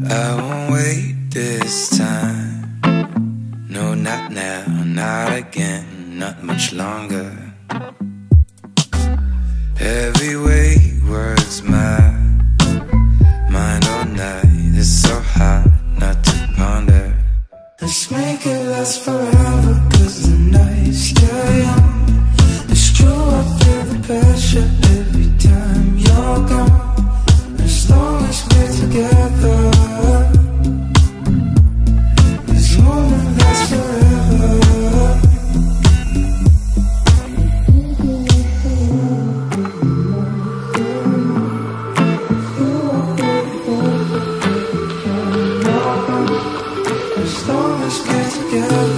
I won't wait this time. No, not now, not again, not much longer. Heavyweight words, my mind all night. It's so hard not to ponder. Let's make it last forever, 'cause the night's still young. It's true, I feel the pressure every time you're gone. As long as we're together, this moment lasts forever. As long as we're together.